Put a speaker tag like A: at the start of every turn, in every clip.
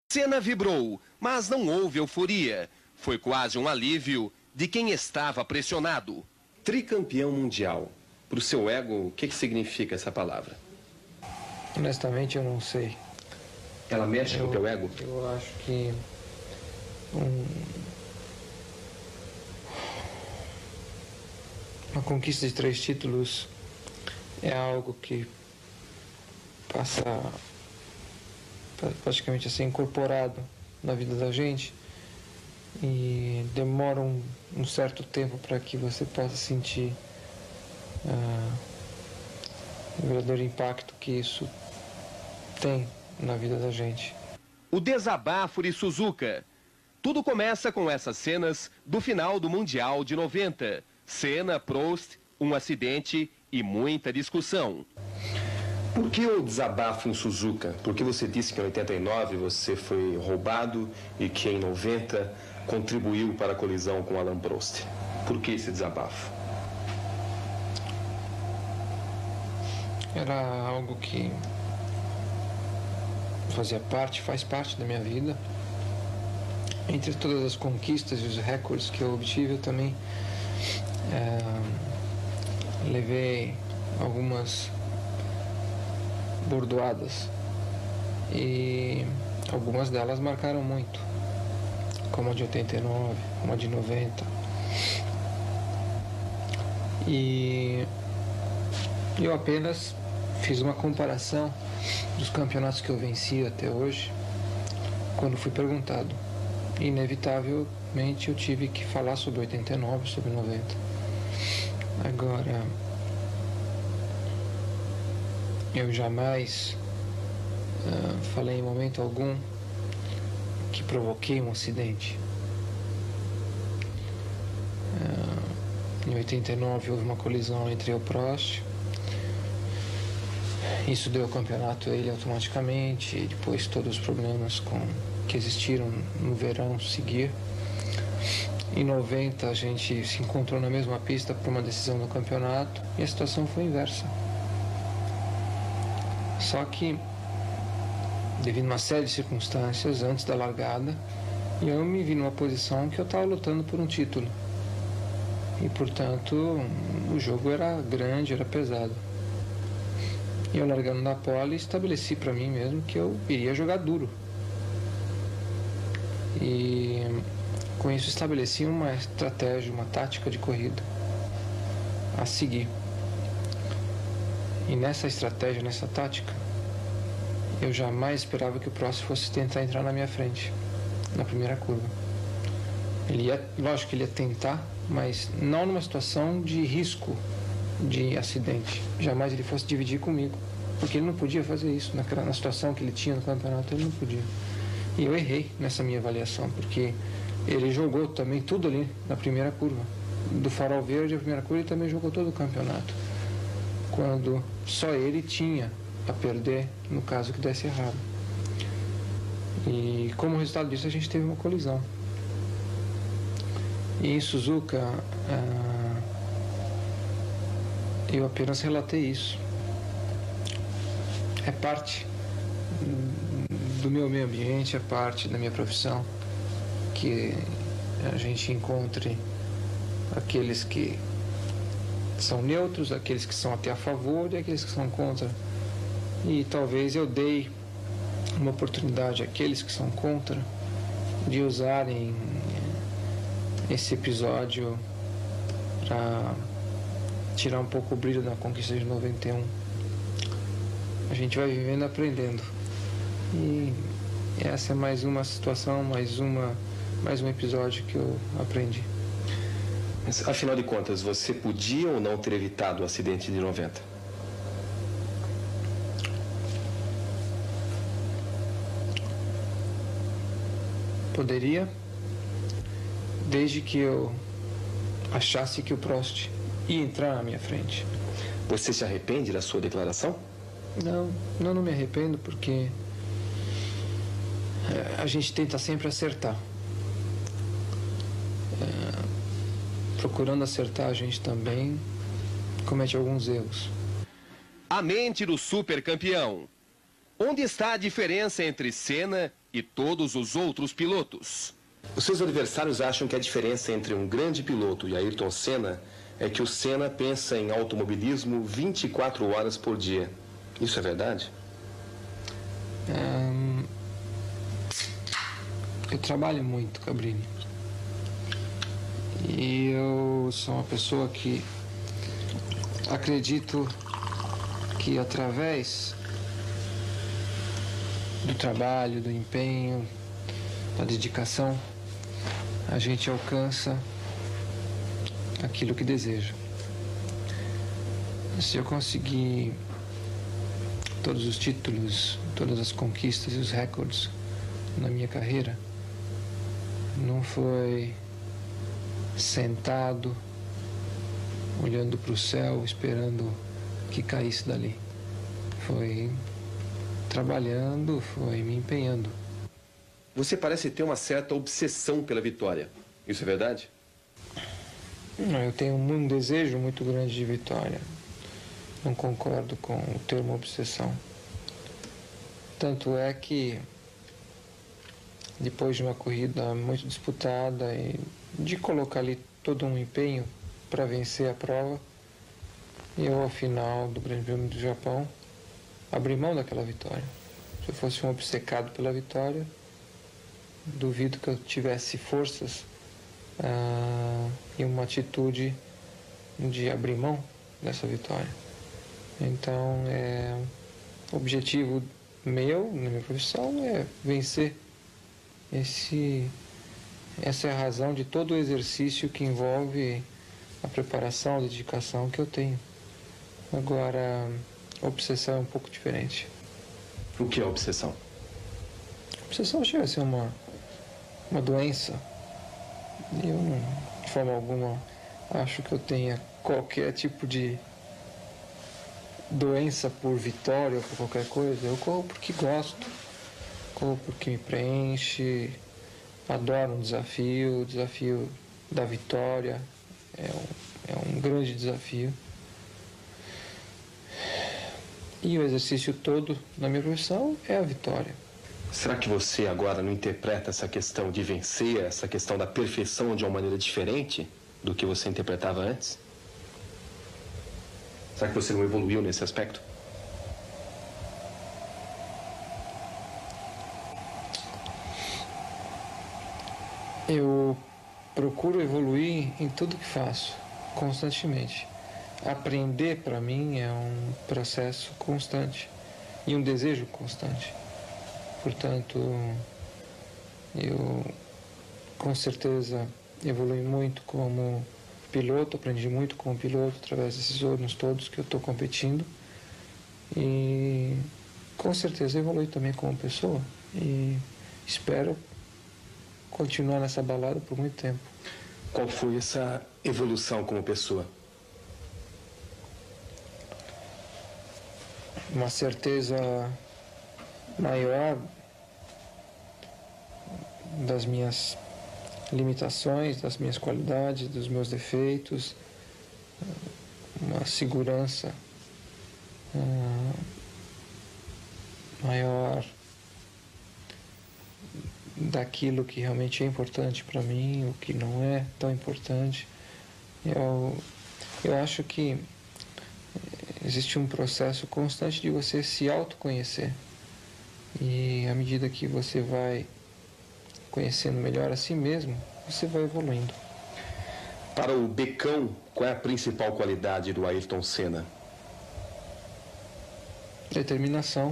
A: Senna vibrou, mas não houve euforia. Foi quase um alívio de quem estava pressionado.
B: Tricampeão mundial. Para o seu ego, o que significa essa palavra?
C: Honestamente, eu não sei.
B: Ela mexe com o teu ego?
C: Eu acho que uma conquista de 3 títulos é algo que passa praticamente a ser incorporado na vida da gente e demora um certo tempo para que você possa sentir o verdadeiro impacto que isso tem na vida da gente.
A: O desabafo de Suzuka. Tudo começa com essas cenas do final do Mundial de 90. Senna, Prost, um acidente e muita discussão.
B: Por que o desabafo em Suzuka? Porque você disse que em 89 você foi roubado e que em 90 contribuiu para a colisão com Alain Prost. Por que esse desabafo?
C: Era algo que faz parte da minha vida. Entre todas as conquistas e os recordes que eu obtive, eu também levei algumas bordoadas e algumas delas marcaram muito, como a de 89, como a de 90. E eu apenas fiz uma comparação dos campeonatos que eu venci até hoje quando fui perguntado. Inevitavelmente eu tive que falar sobre 89, sobre 90. Agora, eu jamais falei em momento algum que provoquei um acidente. Em 89 houve uma colisão entre eu e o Prost. Isso deu o campeonato a ele automaticamente, e depois todos os problemas que existiram no verão seguir. Em 90 a gente se encontrou na mesma pista para uma decisão do campeonato e a situação foi inversa. Só que, devido a uma série de circunstâncias antes da largada, eu me vi numa posição que eu estava lutando por um título. E, portanto, o jogo era grande, era pesado. E eu, largando na pole, estabeleci para mim mesmo que eu iria jogar duro. E com isso estabeleci uma estratégia, uma tática de corrida a seguir. E nessa estratégia, nessa tática, eu jamais esperava que o Prost fosse tentar entrar na minha frente, na primeira curva. Lógico que ele ia tentar, mas não numa situação de risco de acidente. Jamais ele fosse dividir comigo, porque ele não podia fazer isso. Na situação que ele tinha no campeonato, ele não podia. E eu errei nessa minha avaliação, porque ele jogou também tudo ali na primeira curva. Do farol verde, a primeira curva, ele também jogou todo o campeonato. Quando só ele tinha a perder no caso que desse errado. E como resultado disso, a gente teve uma colisão. E em Suzuka, eu apenas relatei isso. É parte do meu meio ambiente, é parte da minha profissão, que a gente encontre aqueles que são neutros, aqueles que são até a favor e aqueles que são contra. E talvez eu dei uma oportunidade àqueles que são contra de usarem esse episódio para tirar um pouco o brilho da conquista de 91. A gente vai vivendo e aprendendo. E essa é mais uma situação, mais um episódio que eu aprendi.
B: Mas, afinal de contas, você podia ou não ter evitado o acidente de 90?
C: Poderia, desde que eu achasse que o Prost ia entrar na minha frente.
B: Você se arrepende da sua declaração?
C: Não me arrependo, porque a gente tenta sempre acertar. Procurando acertar, a gente também comete alguns erros.
A: A mente do supercampeão. Onde está a diferença entre Senna e todos os outros pilotos.
B: Os seus adversários acham que a diferença entre um grande piloto e Ayrton Senna é que o Senna pensa em automobilismo 24 horas por dia. Isso é verdade?
C: Eu trabalho muito, Cabrini. E eu sou uma pessoa que acredito que através do trabalho, do empenho, da dedicação, a gente alcança aquilo que deseja. Se eu conseguir todos os títulos, todas as conquistas e os recordes na minha carreira, não foi sentado, olhando para o céu, esperando que caísse dali. Foi trabalhando, foi me empenhando.
B: Você parece ter uma certa obsessão pela vitória. Isso é verdade?
C: Não, eu tenho um desejo muito grande de vitória. Não concordo com o termo obsessão. Tanto é que, depois de uma corrida muito disputada e de colocar ali todo um empenho para vencer a prova, eu, ao final do Grande Prêmio do Japão, abri mão daquela vitória. Se eu fosse um obcecado pela vitória, duvido que eu tivesse forças e uma atitude de abrir mão dessa vitória. Então, o objetivo meu, na minha profissão, é vencer. Essa é a razão de todo o exercício que envolve a preparação, a dedicação que eu tenho. Agora, a obsessão é um pouco diferente.
B: O que é obsessão?
C: Obsessão chega a ser uma doença. Eu, não, de forma alguma, acho que eu tenha qualquer tipo de doença por vitória ou por qualquer coisa. Eu corro porque gosto, corro porque me preenche, adoro um desafio, o desafio da vitória é um grande desafio. E o exercício todo na minha profissão é a vitória.
B: Será que você agora não interpreta essa questão de vencer, essa questão da perfeição de uma maneira diferente do que você interpretava antes? Será que você não evoluiu nesse aspecto?
C: Eu procuro evoluir em tudo que faço, constantemente. Aprender, para mim, é um processo constante e um desejo constante. Portanto, eu com certeza evolui muito como piloto, aprendi muito como piloto através desses anos todos que eu estou competindo e com certeza evolui também como pessoa e espero continuar nessa balada por muito tempo.
B: Qual foi essa evolução como pessoa?
C: Uma certeza maior das minhas limitações, das minhas qualidades, dos meus defeitos, uma segurança maior daquilo que realmente é importante para mim, o que não é tão importante. Eu acho que existe um processo constante de você se autoconhecer. E à medida que você vai conhecendo melhor a si mesmo, você vai evoluindo.
B: Para o Becão, qual é a principal qualidade do Ayrton Senna?
C: Determinação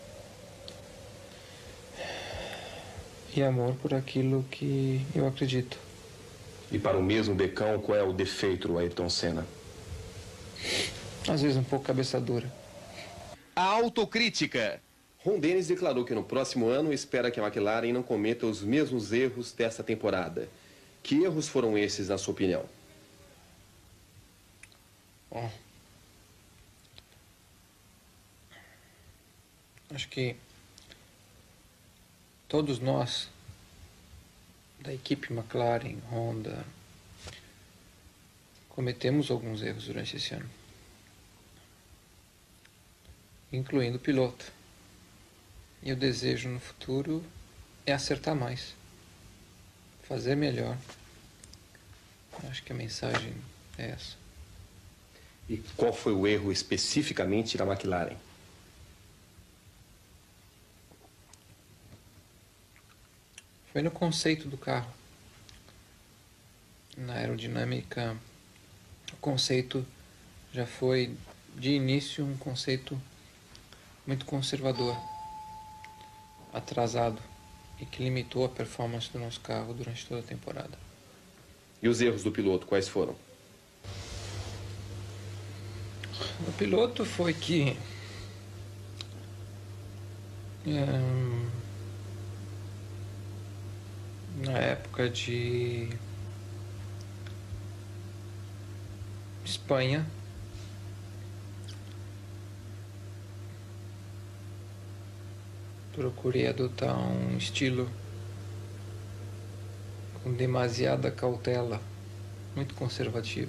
C: e amor por aquilo que eu acredito.
B: E para o mesmo Becão, qual é o defeito do Ayrton Senna?
C: Às vezes um pouco cabeça dura.
A: A autocrítica.
B: Ron Dennis declarou que no próximo ano espera que a McLaren não cometa os mesmos erros desta temporada. Que erros foram esses, na sua opinião?
C: Bom, acho que todos nós, da equipe McLaren, Honda, cometemos alguns erros durante esse ano, incluindo o piloto. E eu desejo no futuro é acertar mais, fazer melhor. Acho que a mensagem é essa.
B: E qual foi o erro especificamente da McLaren?
C: Foi no conceito do carro. Na aerodinâmica, o conceito já foi, de início, um conceito muito conservador, atrasado, e que limitou a performance do nosso carro durante toda a temporada.
B: E os erros do piloto, quais foram?
C: O piloto foi que na época de Espanha, procurei adotar um estilo com demasiada cautela, muito conservativo.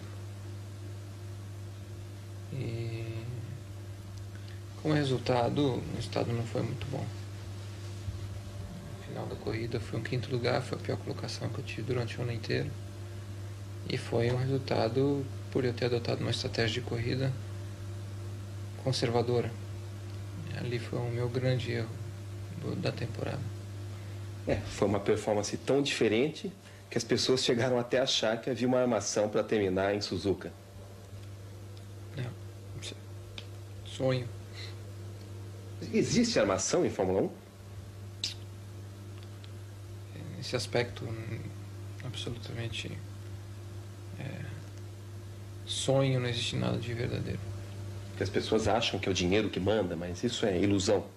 C: E como resultado, o estado não foi muito bom. No final da corrida foi um 5º lugar, foi a pior colocação que eu tive durante o ano inteiro. E foi um resultado por eu ter adotado uma estratégia de corrida conservadora. Ali foi o meu grande erro da temporada.
B: Foi uma performance tão diferente que as pessoas chegaram até a achar que havia uma armação para terminar em Suzuka.
C: Sonho.
B: Existe armação em Fórmula 1?
C: Nesse aspecto, absolutamente sonho, não existe nada de verdadeiro.
B: Porque as pessoas acham que é o dinheiro que manda, mas isso é ilusão.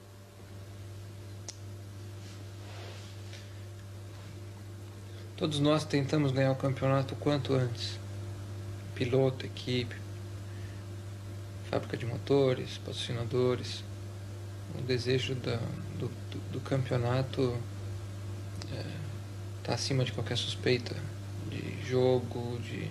C: Todos nós tentamos ganhar o campeonato o quanto antes. Piloto, equipe, fábrica de motores, patrocinadores. O desejo do campeonato está acima de qualquer suspeita de jogo, de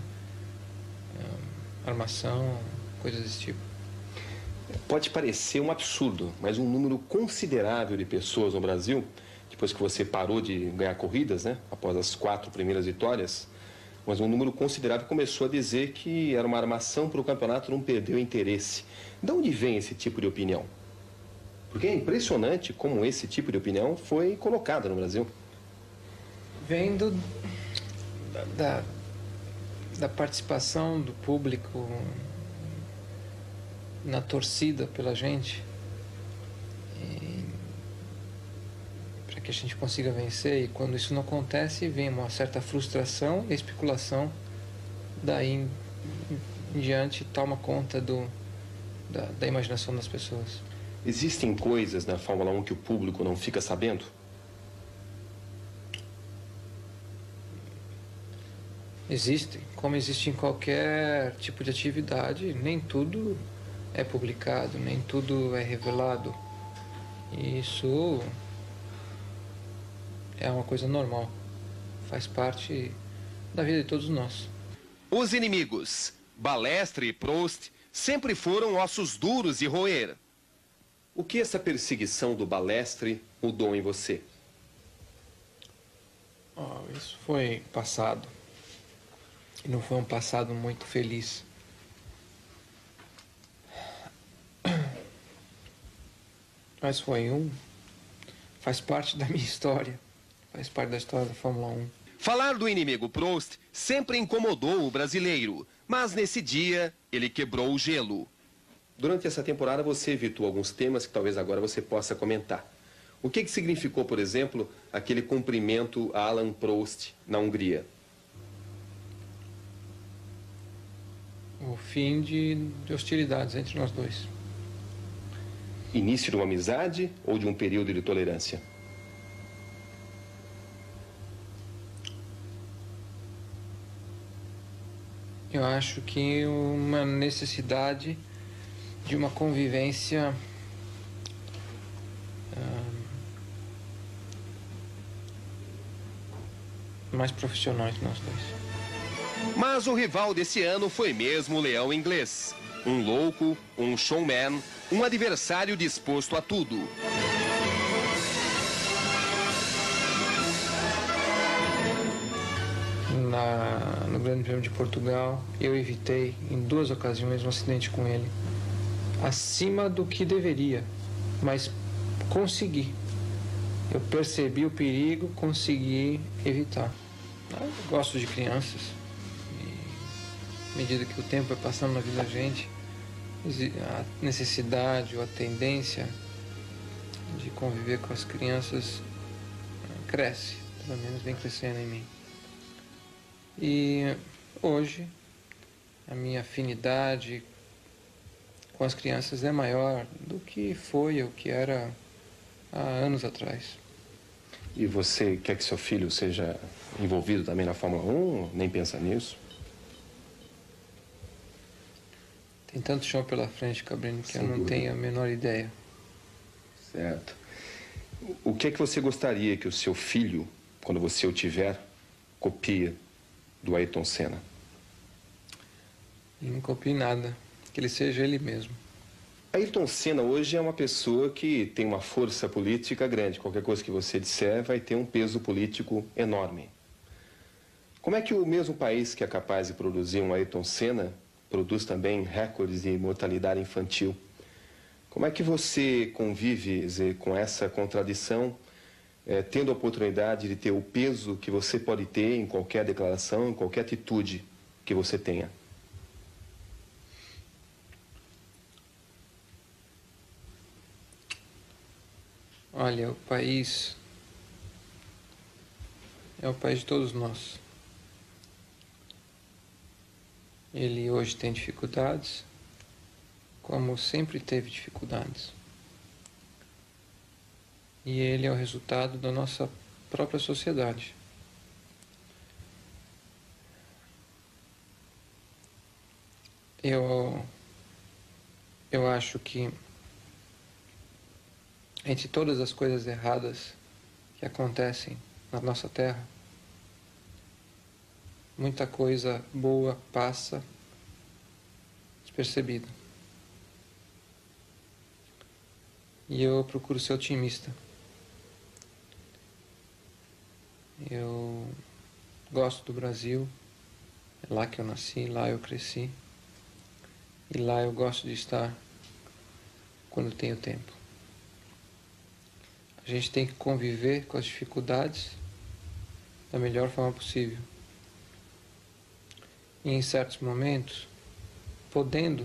C: armação, coisas desse tipo.
B: Pode parecer um absurdo, mas um número considerável de pessoas no Brasil, depois que você parou de ganhar corridas, né, após as 4 primeiras vitórias, mas um número considerável começou a dizer que era uma armação para o campeonato não perder o interesse. De onde vem esse tipo de opinião? Porque é impressionante como esse tipo de opinião foi colocada no Brasil.
C: Vem da participação do público na torcida pela gente, para que a gente consiga vencer. E quando isso não acontece, vem uma certa frustração e especulação. Daí em diante toma conta da imaginação das pessoas.
B: Existem coisas na Fórmula 1 que o público não fica sabendo?
C: Existem, como existe em qualquer tipo de atividade, nem tudo é publicado, nem tudo é revelado. E isso é uma coisa normal, faz parte da vida de todos nós.
A: Os inimigos, Balestre e Prost, sempre foram ossos duros de roer.
B: O que essa perseguição do Balestre mudou em você?
C: Isso foi passado. E não foi um passado muito feliz. Mas faz parte da minha história. Faz parte da história da Fórmula 1.
A: Falar do inimigo Prost sempre incomodou o brasileiro, mas nesse dia ele quebrou o gelo.
B: Durante essa temporada você evitou alguns temas que talvez agora você possa comentar. O que significou, por exemplo, aquele cumprimento a Alain Prost na Hungria?
C: O fim de hostilidades entre nós dois.
B: Início de uma amizade ou de um período de tolerância?
C: Eu acho que uma necessidade de uma convivência mais profissional entre nós dois.
A: Mas o rival desse ano foi mesmo o Leão Inglês. Um louco, um showman, um adversário disposto a tudo.
C: no Grande Prêmio de Portugal. Eu evitei em 2 ocasiões um acidente com ele, acima do que deveria, mas consegui. Eu percebi o perigo, consegui evitar. Eu gosto de crianças e, à medida que o tempo vai passando na vida da gente, a necessidade ou a tendência de conviver com as crianças cresce, pelo menos vem crescendo em mim. E hoje a minha afinidade com as crianças é maior do que foi ou que era há anos atrás.
B: E você quer que seu filho seja envolvido também na Fórmula 1? Nem pensa nisso?
C: Tem tanto chão pela frente, Cabrini, que
B: Sem
C: eu não
B: dúvida.
C: tenho a menor ideia.
B: Certo. O que é que você gostaria que o seu filho, quando você o tiver, copie do Ayrton Senna?
C: E não copie nada, que ele seja ele mesmo.
B: Ayrton Senna hoje é uma pessoa que tem uma força política grande. Qualquer coisa que você disser vai ter um peso político enorme. Como é que o mesmo país que é capaz de produzir um Ayrton Senna produz também recordes de mortalidade infantil? Como é que você convive, Zé, com essa contradição, tendo a oportunidade de ter o peso que você pode ter em qualquer declaração, em qualquer atitude que você tenha?
C: Olha, o país é o país de todos nós. Ele hoje tem dificuldades, como sempre teve dificuldades. E ele é o resultado da nossa própria sociedade. Eu acho que entre todas as coisas erradas que acontecem na nossa terra, muita coisa boa passa despercebida. E eu procuro ser otimista. Eu gosto do Brasil, é lá que eu nasci, lá eu cresci. E lá eu gosto de estar quando tenho tempo. A gente tem que conviver com as dificuldades da melhor forma possível. E em certos momentos, podendo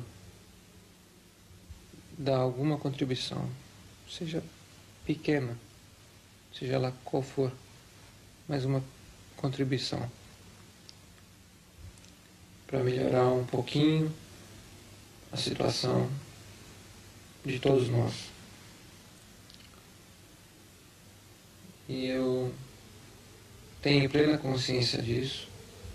C: dar alguma contribuição, seja pequena, seja lá qual for, mas uma contribuição para melhorar um pouquinho a situação de todos nós. E eu tenho plena consciência disso.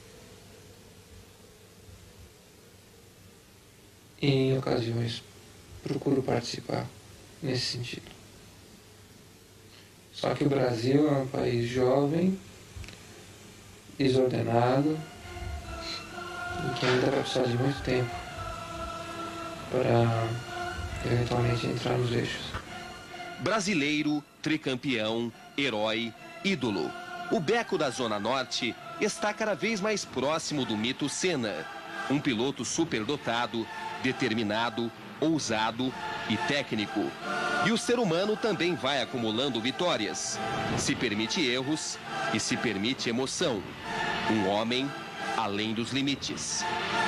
C: E em ocasiões procuro participar nesse sentido. Só que o Brasil é um país jovem, desordenado, e que ainda vai precisar de muito tempo para eventualmente entrar nos eixos.
A: Brasileiro, tricampeão, herói, ídolo. O Beco da Zona Norte está cada vez mais próximo do mito Senna. Um piloto superdotado, determinado, ousado e técnico. E o ser humano também vai acumulando vitórias. Se permite erros e se permite emoção. Um homem além dos limites.